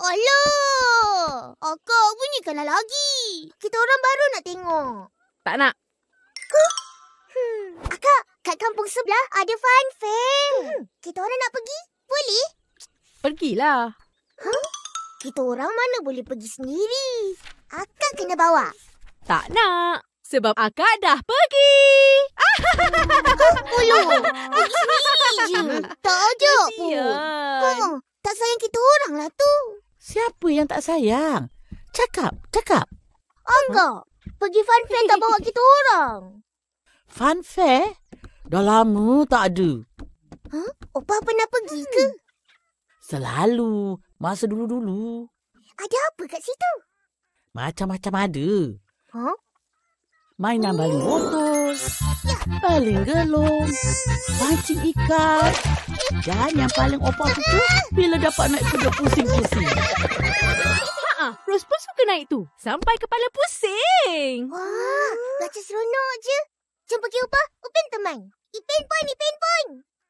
Alah! Akak, bunyikanlah lagi. Kita orang baru nak tengok. Tak nak. Akak, kat kampung sebelah ada fun fair. Kita orang nak pergi? Boleh? Pergilah. Kita orang mana boleh pergi sendiri. Akak kena bawa. Tak nak. Sebab akak dah pergi. Ulu, pergi sendiri je. Tak ajak pun. Kesian. Tak sayang kita orang lah tu. Siapa yang tak sayang? Cakap. Agak. Pergi fun fair tak bawa kita orang. Fun fair? Dah lama tak ada. Opah pernah pergi ke? Selalu. Masa dulu-dulu. Ada apa kat situ? Macam-macam ada. Mainan baling botol, baling gelung, pancing ikan. Dan yang paling opah suka bila dapat naik kuda pusing-pusing. Ros pun suka naik tu. Sampai kepala pusing. Wah, rasa seronok je. Jom pergi Opah. Upin teman. Ipin pun.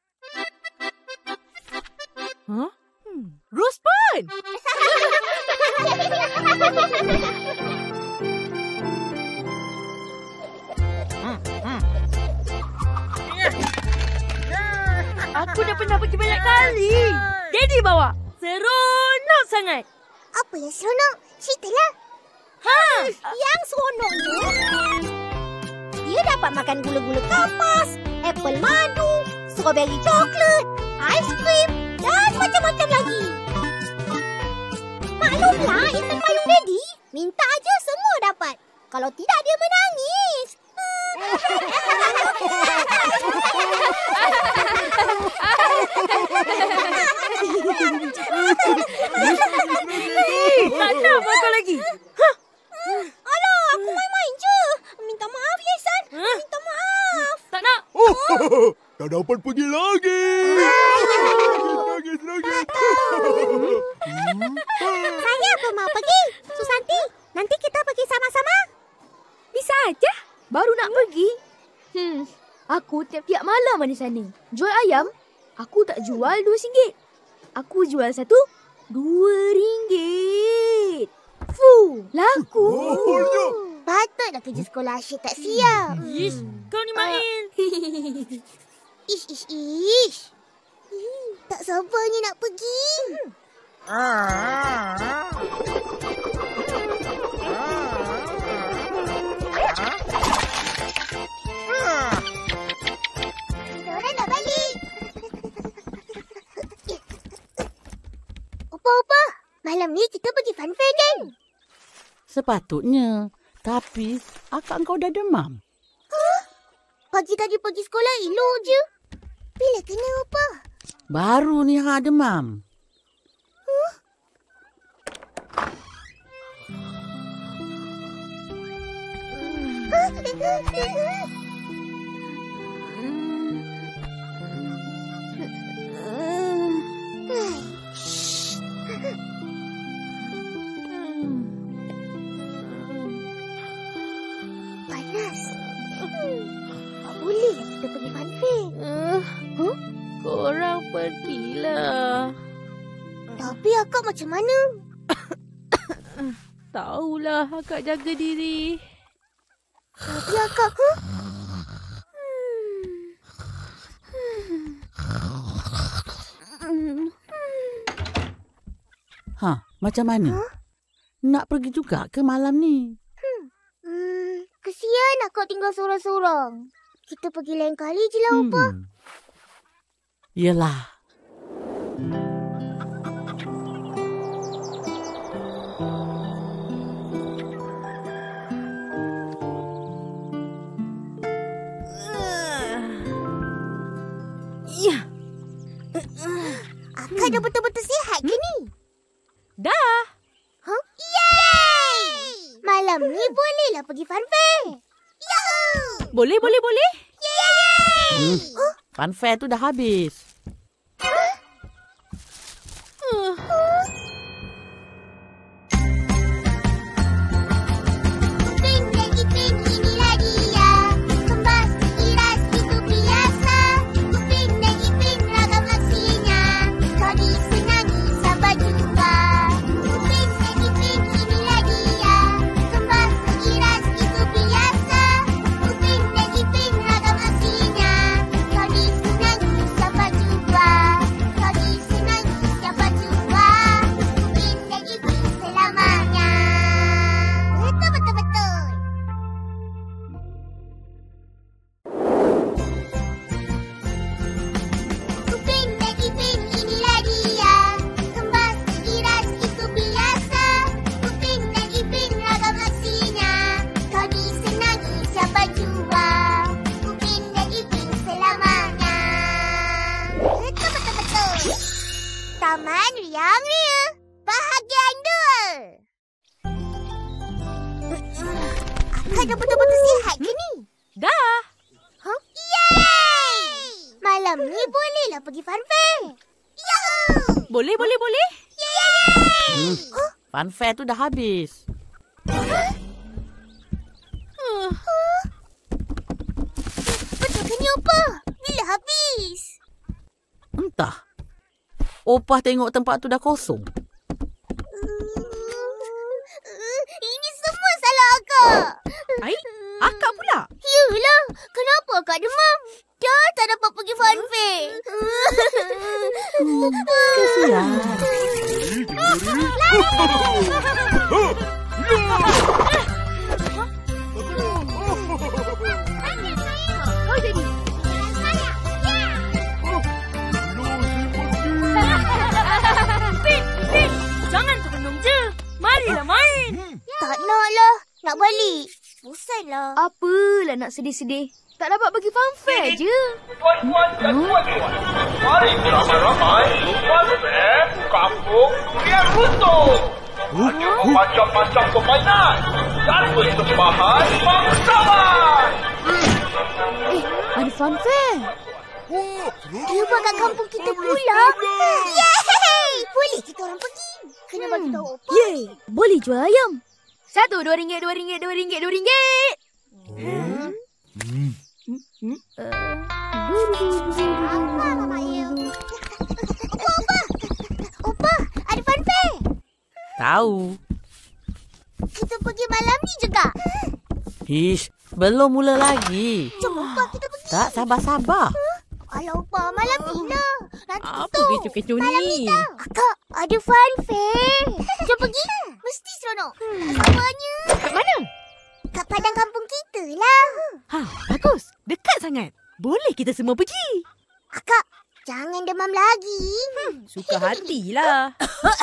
Ros pun. Aku dah pernah pergi banyak kali. Daddy bawa. Seronok sangat. Apa yang seronok? Ceritalah. Yang seronoknya, dia dapat makan gula-gula kapas, apple madu, strawberry coklat, aiskrim dan macam-macam lagi. Maklumlah, Ethan payung Daddy. Minta aja semua dapat. Kalau tidak, dia menangis. Tak nak apa lagi. Alah, aku main-main je. Minta maaf, Yesan. Minta maaf. Tak nak. Tak dapat pergi lagi. Nangis. Saya pun mau pergi. Susanti, nanti kita pergi sama-sama. Bisa aja. Baru nak pergi. Aku tiap-tiap malam di sana. Jual ayam, aku tak jual RM2. Aku jual satu RM2. Laku. Patutlah kerja sekolah asyik tak siap. Kau ni Mail. Ish. Tak sabarnya nak pergi. Kita orang dah balik. Opa, malam ni kita pergi fun fair kan? Sepatutnya. Tapi akak kau dah demam. Pagi tadi pergi sekolah elok je. Bila kena Opa? Baru ni demam. Panas. Tak boleh lah kita pergi fun fair. Korang pergilah. Tapi akak macam mana? Tahulah akak jaga diri. Tapi akak... Macam mana? Nak pergi juga ke malam ni? Kesian akak tinggal sorang-sorang. Kita pergi lain kali je lah, Opa. Yelah. Akak dah betul-betul sihat ke ni? Dah. Yeay! Malam ni bolehlah pergi fun fair. Yahoo! Boleh. Yeay! Fun fair tu dah habis. Ipin dan Ipin, inilah dia. Kembas, iras, itu biasa. Ipin dan Ipin, ragam aksinya. Kau disenangi, sabar jumpa. Akak dah betul-betul sihat ke ni? Dah. Yeay! Malam ni bolehlah pergi funfair. Yahoo! Boleh. Yeay! Funfair tu dah habis. Betul ke ni, Opa? Bila habis? Entah. Opah tengok tempat tu dah kosong. Ini semua salah akak. Akak pula. Yelah, kenapa akak demam? Dah tak dapat pergi funfair. Kesian. Kau jadi. Pin, jangan termenung je. Marilah main. Tak nak lah. Nak balik. Bosanlah. Apalah nak sedih-sedih. Tak dapat pergi funfair je. Tuan-tuan dan puan-puan, mari beramai-ramai funfair Kampung Durian Runtuh. Ada macam-macam permainan dan persembahan bangsawan. Ada funfair. Dia buat kat kampung kita pula. Yeay! Boleh kita orang pergi. Kena bagi tahu Opa. Yeay, boleh jual ayam. Satu, RM2. Apa Mama Yu? Opa, ada funfair. Tahu. Kita pergi malam ni juga. Ish, belum mula lagi. Jom Opa, kita pergi. Tak, sabar-sabar. Alah Opa, malam ni lah. Nanti Apa tu. kecoh-kecoh Malam ni? ni tau. Akak, ada funfair. Jom pergi. Mesti seronok. Sabarnya. Kat mana? Kat padang kampung kita lah. Bagus. Dekat sangat. Boleh kita semua pergi. Akak, jangan demam lagi. Suka hatilah.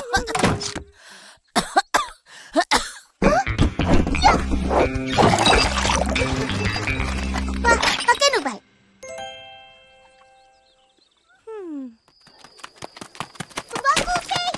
Pakai ubat. Tunggu aku, Pei.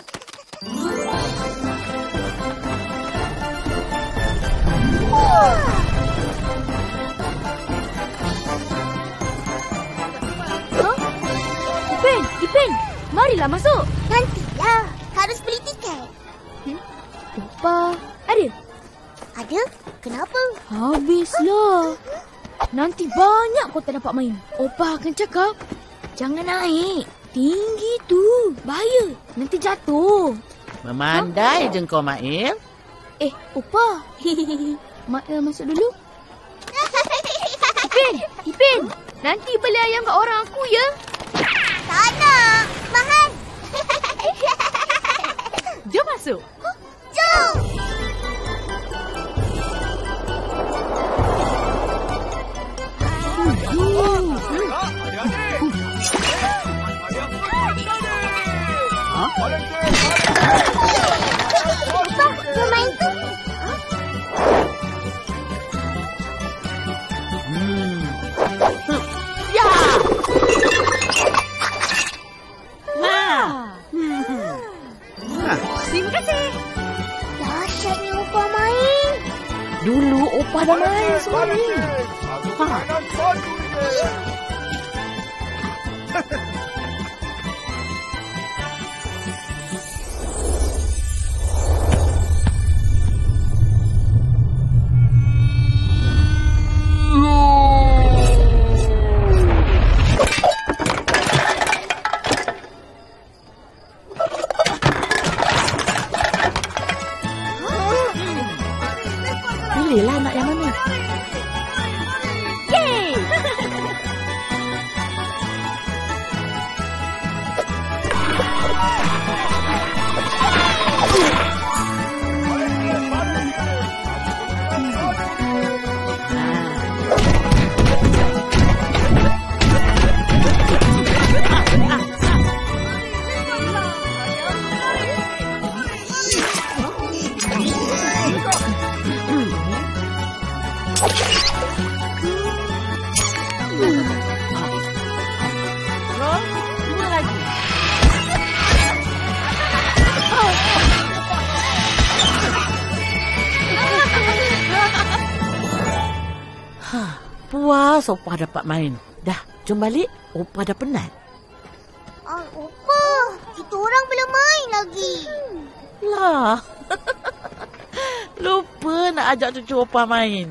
Ipin, marilah masuk. Nantilah. Harus beli tiket. Opa, ada? Ada? Kenapa? Habislah. Nanti banyak kau tak dapat main. Opa akan cakap, jangan naik. Tinggi tu. Bahaya. Nanti jatuh. Memandai je kau, Mail. Opa. Mak masuk dulu. Ipin. Nanti beli ayam kat orang aku ya. Tak nak. Mahal. Jom masuk. Jom. Opa, mau main tu? Terima kasih. Dahsyat ni Opa main. Dulu Opa dah main semua ni. Mainan satu je. Pilihlah nak yang mana. Yeay! Lepas Opah dapat main. Dah, jom balik. Opah dah penat. Opa, kita orang belum main lagi. Lah. Lupa nak ajak cucu Opah main.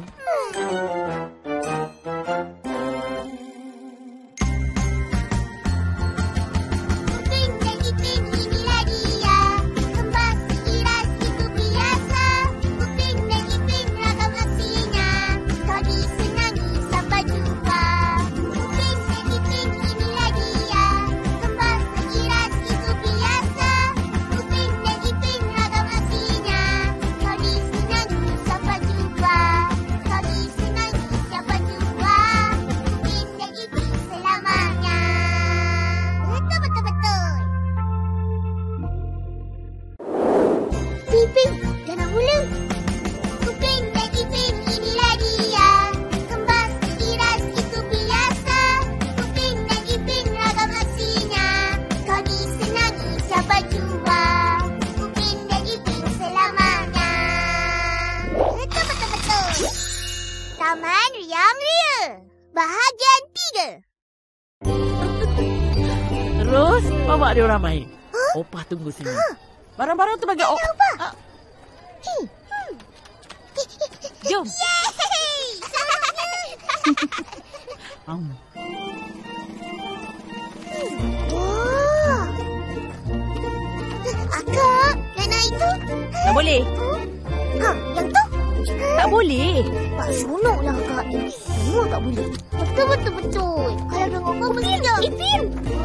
Taman Riang Ria. Bahagian 3. Terus, bawa dia orang main. Opah tunggu sini. Barang-barang tu bagi Opah. Jom. Wah. Akak, nak naik tu? Tak boleh. Yang tu? Tak boleh. Pak seronok lah akak ni. Semua tak boleh. Betul. Kalau dengar kau mesti jom. Ipin!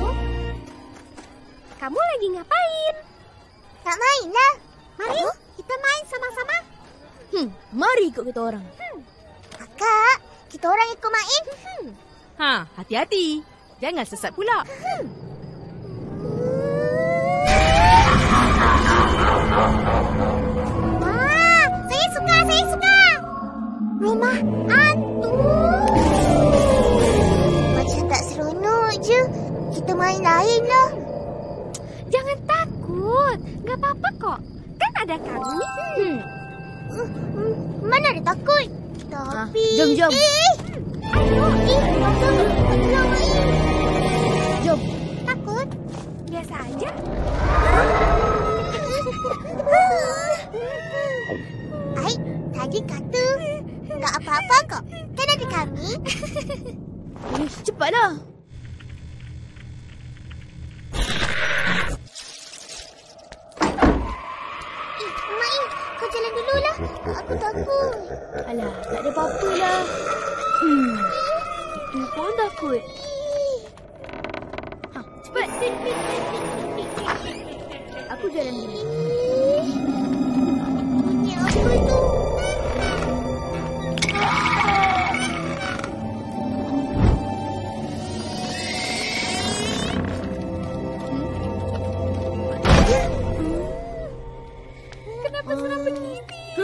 Kamu lagi ngapain? Tak main lah. Mari, kita main sama-sama. Mari ikut kita orang. Akak, kita orang ikut main. Hati-hati. Jangan sesat pula. Wah, saya suka. Rumah hantu. Macam tak seronok je. Kita main lain lah. Jangan takut. Gak apa-apa kok. Kan ada kami. Mana ada takut? Tapi... Jom. Ayo, Jom. Takut? Biasa aja. Ai, tadi kata tak apa-apa kok. Kan ada kami. Cepatlah. Mai, kau jalan dululah. Aku takut. Alah, tak ada apa-apa lah. Itu pun takut. Cepat. Aku jalan dulu. Bunyi apa tu? Kenapa suram begini?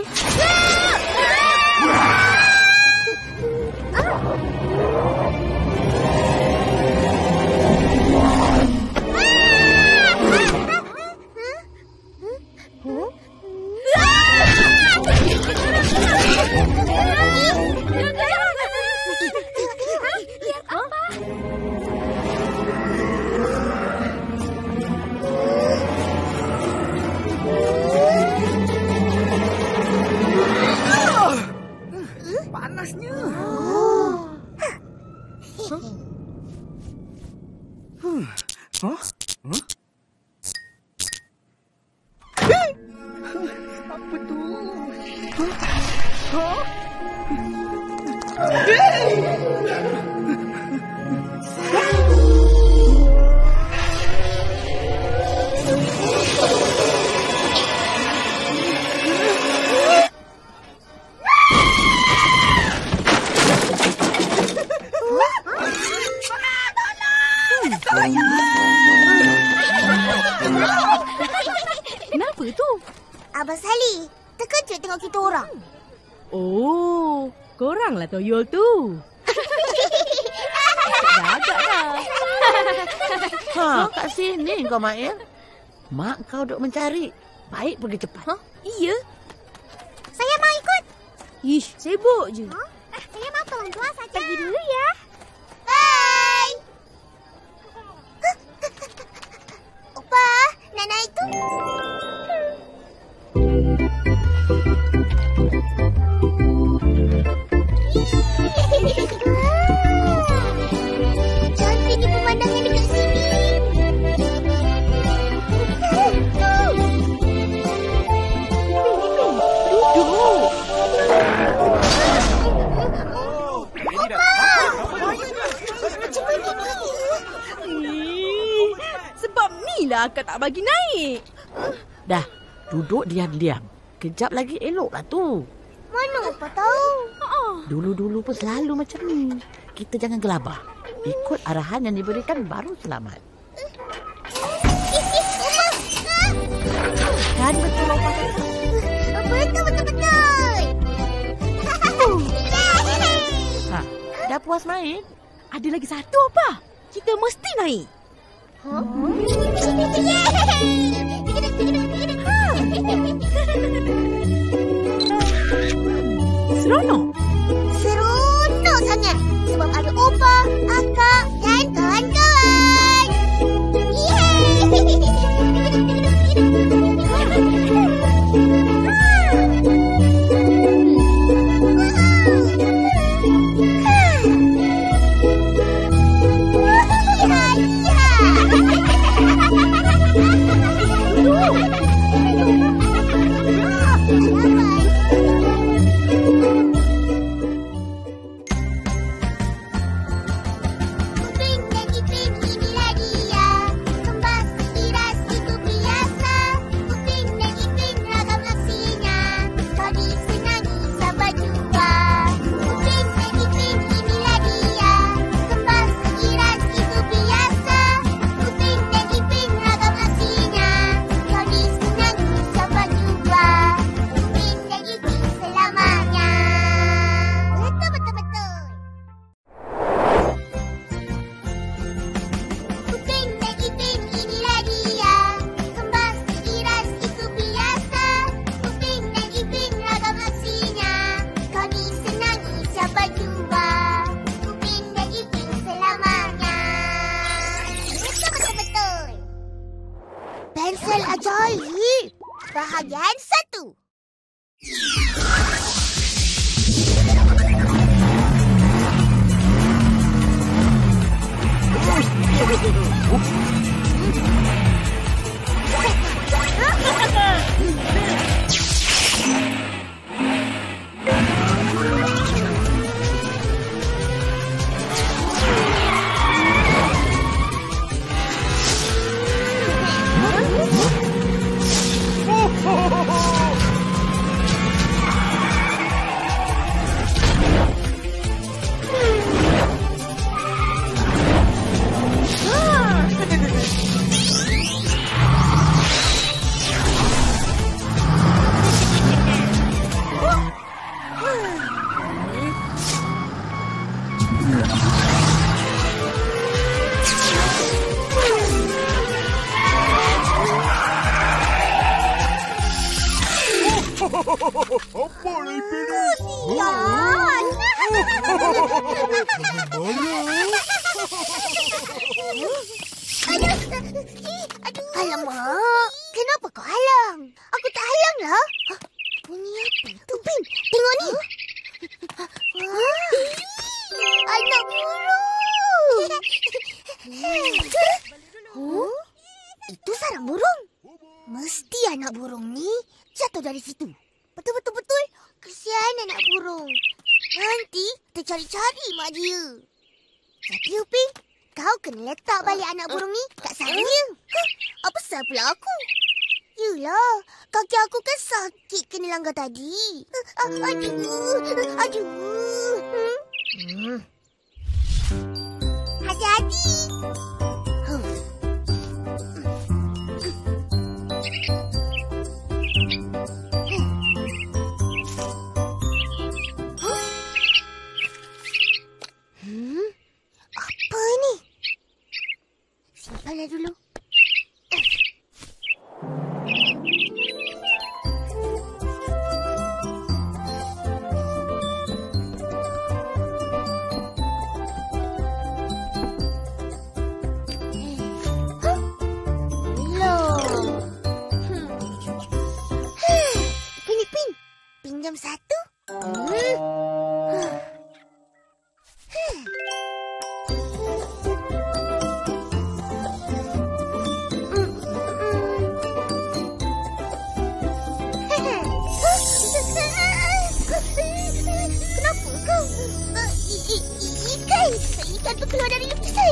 Panasnya. Apa tu? Kenapa tu? Abang Salih, terkejut tengok kita orang. Oh, koranglah toyol tu. Agak dah. Kat sini kau, Mail. Mak kau duk mencari. Baik pergi cepat. Iya. Saya mau ikut. Ish, sibuk je. Saya mau Tuas saja. Pergi dulu ya. Bye. Opa, nak naik tu? Cantiknya pemandangan dekat sini. Duduk. Sebab nilah akak tak bagi naik. Dah, duduk diam-diam. Kejap lagi eloklah tu. Mana Opa tahu? Dulu-dulu pun selalu macam ni. Kita jangan gelabah. Ikut arahan yang diberikan baru selamat. Kan betul Opa kata? Betul. Ha, dah puas main? Ada lagi satu apa? Kita mesti naik. Seronok. Seronok sangat sebab ada Opa, akak dan kawan-kawan. Pensel ajaib. Bahagian 1. Apa ni pilih? Sian. Alamak, kenapa kau halang? Aku tak halang lah. Bunyi apa itu, Pin? Tengok ni. Anak burung. Itu sarang burung. Mesti anak burung ni jatuh dari situ. Betul. Kesian anak burung. Nanti kita cari-cari mak dia. Tapi Upin, kau kena letak balik anak burung ni kat sarangnya. Apa salah pula aku? Yelah, kaki aku kan sakit kena langgar tadi. Aduh. Hati-hati. Apa ni? Simpanlah dulu. pinjam satu? Kenapa kau? Ikan! Ikan tu keluar dari lukisan.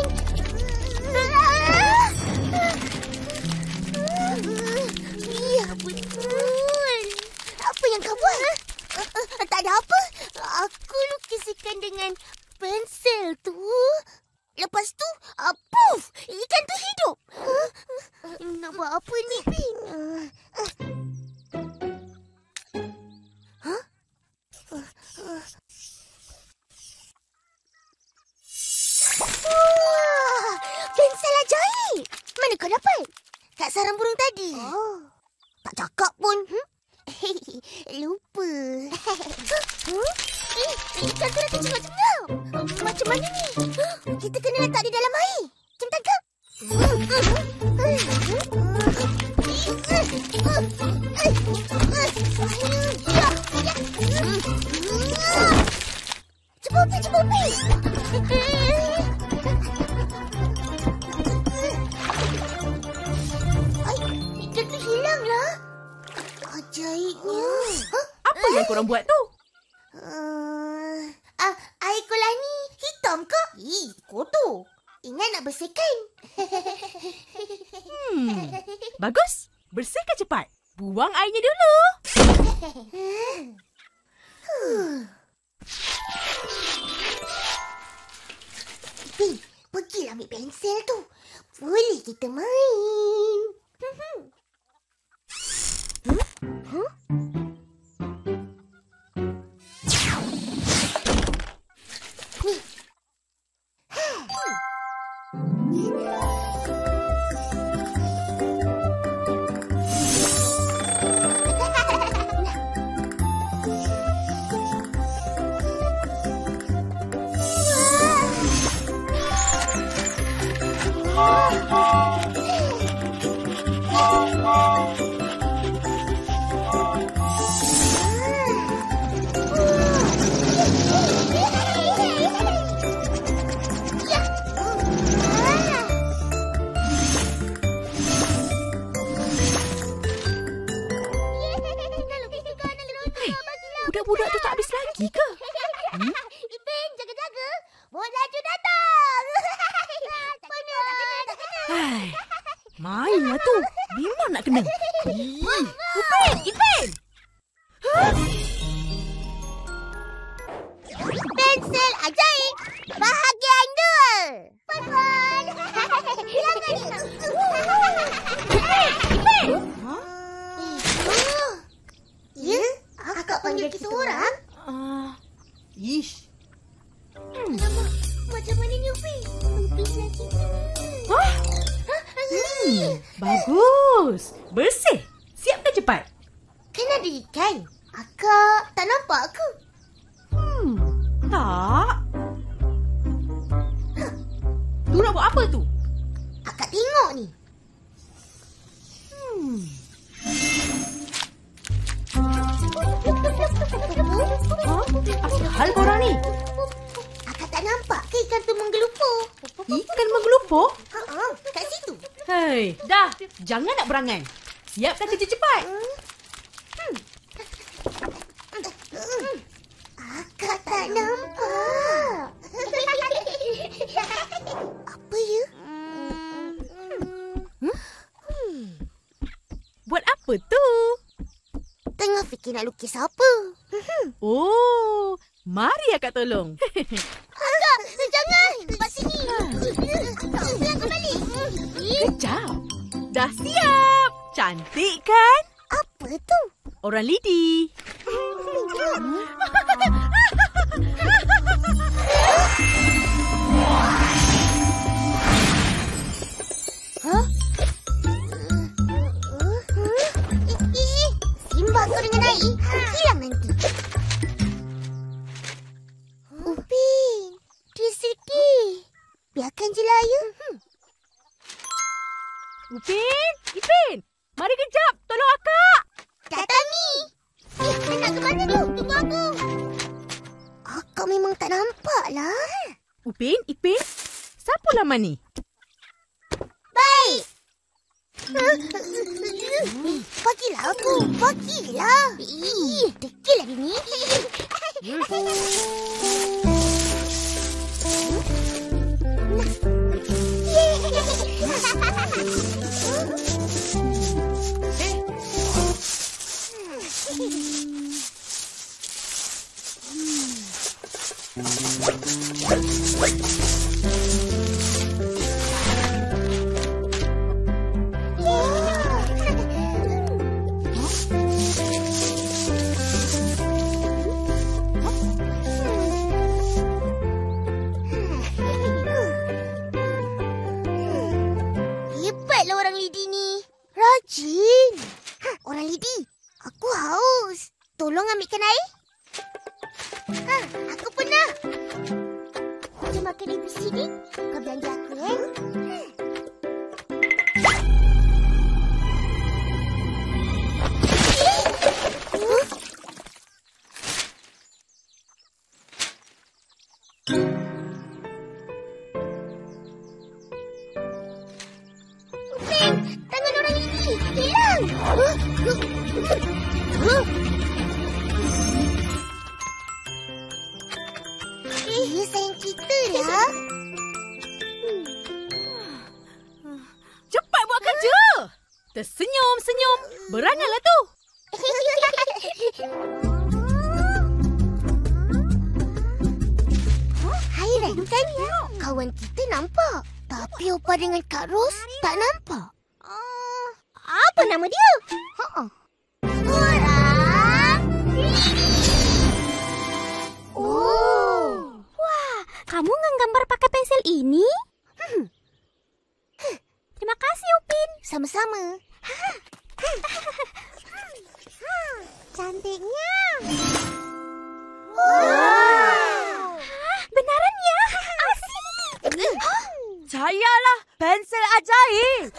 Ya betul. Apa yang kau buat? Tak ada apa. Aku lukis ikan dengan pensel tu. Lepas tu, puff! Ikan tu hidup. Nak buat apa ni, Pin? Wah, pensel ajaib. Mana kau dapat? Kat sarang burung tadi. Tak cakap pun. Lupa. Ikan tu dah tercengap-cengap. Macam mana ni? Kita kena letak di dalam air. Jom tangkap. Cepat, Pi. Ikan tu hilanglah. Ajaibnya. Apa yang korang buat tu? Air kolam ni hitam ke? Kotor. Ingat nak bersihkan. Bagus. Bersihkan cepat. Buang airnya dulu. Pin, pergilah ambil pensel tu. Boleh kita main. Budak-budak tu tak habis lagi ke? Ipin, jaga-jaga. Bola tu datang. Hai, mainlah tu. Memang nak kena. Ipin! Pensel ajaib. Bahagian 2. Pon-pon. Ipin! Ya? Akak panggil kita orang? Ish. Alamak, macam mana ni, Upin? Upin lagi. Bagus. Bersih. Siapkan cepat. Kan ada ikan. Akak tak nampak ke? Tak. Tu nak buat apa tu? Akak tengok ni. Apa hal korang ni? Akak tak nampak ke ikan tu menggelupur? Ikan menggelupur? Kat situ. Hei, dah. Jangan nak berangan. Siapkan kerja cepat. Akak tak nampak. Apa ya? Buat apa tu? Tengah fikir nak lukis apa. Oh, mari akak tolong. Akak, jangan. Tempat sini. Pulang kembali. Kejap. Dah siap. Cantik kan? Apa tu? Orang lidi. Simbah kau dengan air. Hilang nanti. Upin, Trisiti. Biarkan je lah ya. Ipin. Mari kejap. Tolong akak. Datang ni. Nak ke mana tu? lah. Upin, Ipin, siapa lama ni? Baik. Bagilah aku. Bagilah. Dekil lagi ni. Hebatlah orang lidi ni. Rajin. Orang lidi, aku haus. Tolong ambilkan air. Aku pernah. Jom makan di sini. Kau belanja aku, Tangan orang ini hilang. Sayang kita lah. Cepat buat kerja. Tersenyum-senyum. Beranganlah tu. Hairan kan? Kawan kita nampak. Tapi Opa dengan Kak Ros tak nampak. Apa nama dia? Orang Oh. Wah, kamu nggambar pakai pensel ini? Terima kasih, Upin. sama-sama. Cantiknya. Wow. Benaran ya? Asik. Percayalah, pensel ajaib.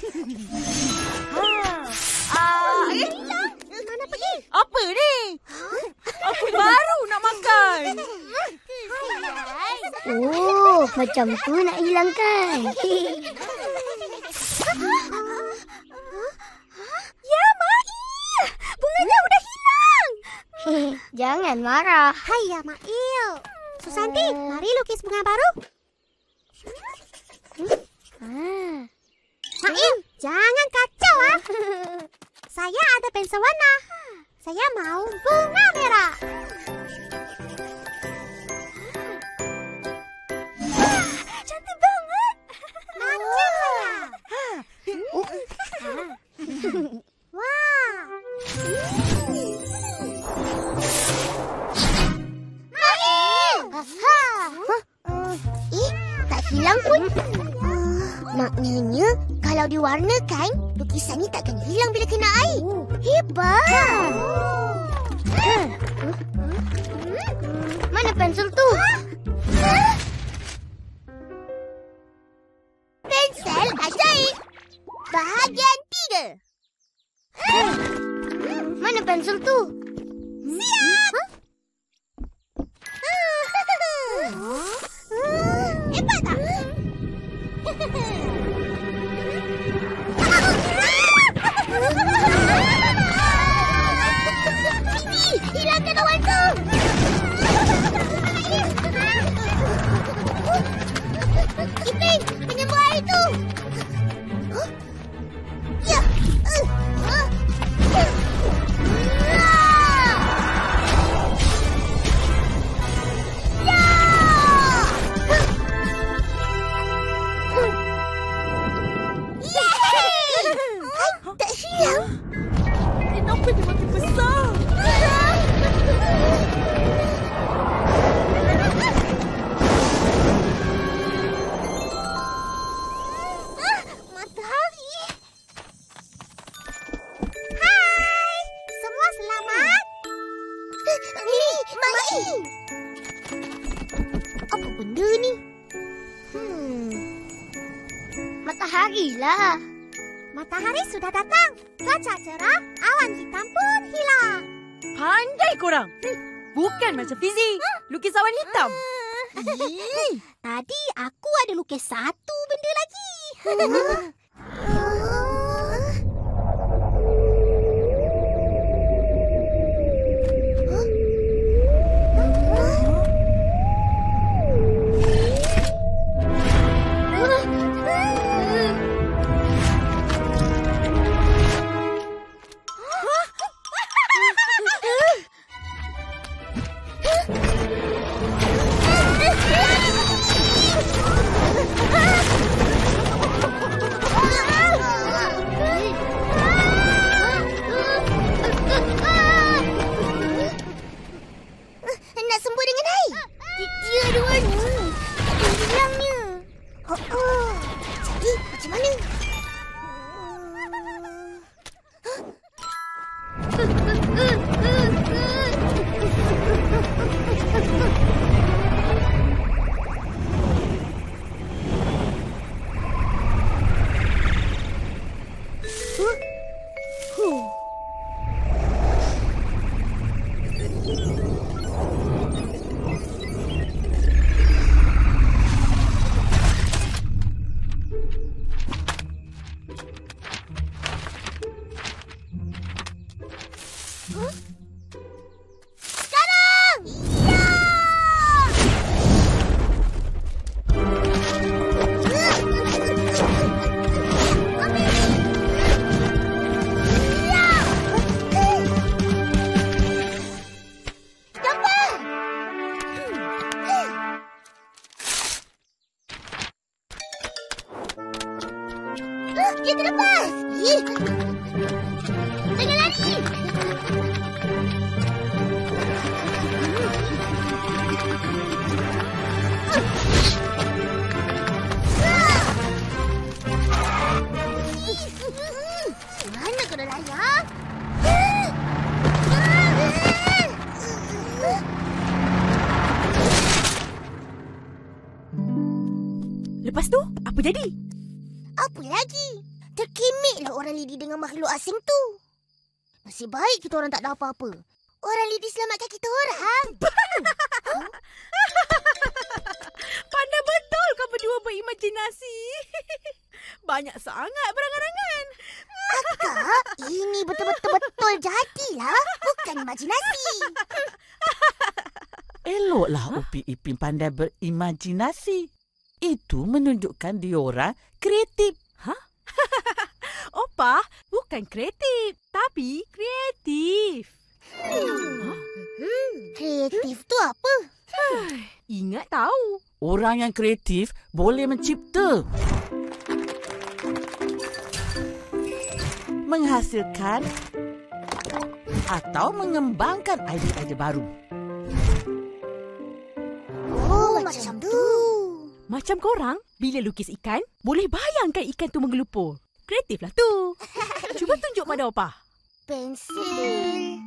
Mana pergi? Apa ni? Aku baru nak makan. Oh, macam tu nak hilangkan. Ya, Mai. Bunganya udah hilang. Jangan marah. Hai, ya, Mail. Susanti, mari lukis bunga baru. Mail, jangan kacau, ah. Saya ada pensel warna. Saya mau bunga merah. Cantik banget. Macam saya. Wah. Tak hilang pun. Maknanya, kalau diwarnakan, lukisan ni takkan hilang bila kena air. Hebat! Mana pensel tu? Pensel ajaib. Bahagian 3. Mana pensel tu? Siap! Hebat tak? Hilangkan awan tu! Ipin, penyembuh air tu! Ya! Tak hilang. Kenapa dia makin besar? Matahari. Hai, semua selamat. Mai! Apa benda ni? Matahari lah. Matahari sudah datang. Cuaca cerah, awan hitam pun hilang. Pandai korang. Bukan macam Fizi. Lukis awan hitam. Tadi aku ada lukis satu benda lagi. Nak sembuh dengan air? Dia ada warna. Ada hilangnya. Jadi, macam mana? Sekarang! Ya! Cepat! Dia terlepas! Jangan lari! Mana kau dah layak? Lepas tu, apa jadi? Apa lagi? Terkemiklah orang Lidi dengan makhluk asing tu. Nasib baik kita orang tak ada apa-apa. Orang Lidi selamatkan kita orang. Pandai betul kau berdua berimajinasi. Banyak sangat berangan-angan. Akak, ini betul-betul jadilah. Bukan imajinasi. Eloklah Upin Ipin pandai berimajinasi. Itu menunjukkan diorang kreatif. Opa, bukan kreatif, tapi kreatif. Kreatif tu apa? Ingat tahu. Orang yang kreatif boleh mencipta, menghasilkan atau mengembangkan idea-idea baru. Oh, macam tu. Macam korang, bila lukis ikan, boleh bayangkan ikan tu menggelupur. Kreatiflah tu. Cuba tunjuk pada Opa. Pensil.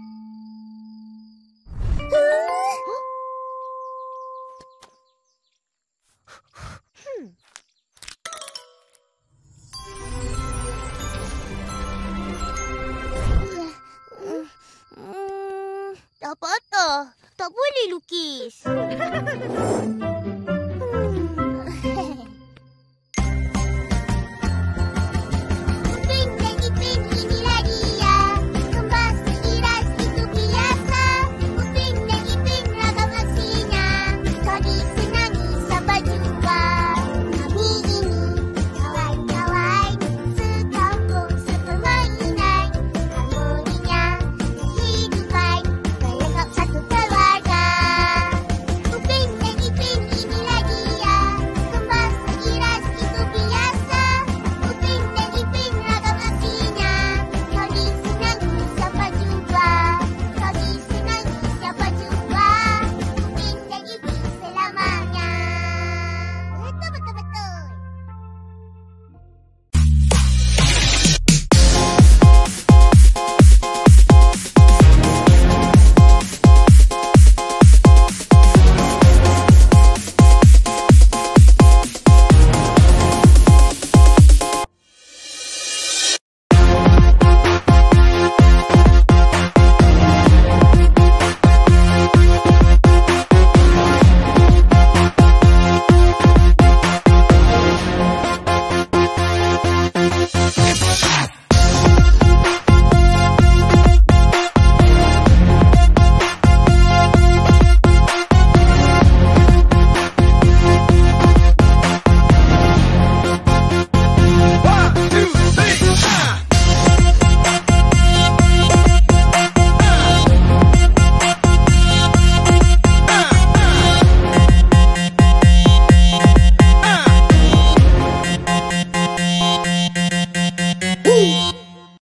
Tak patah. Tak boleh lukis.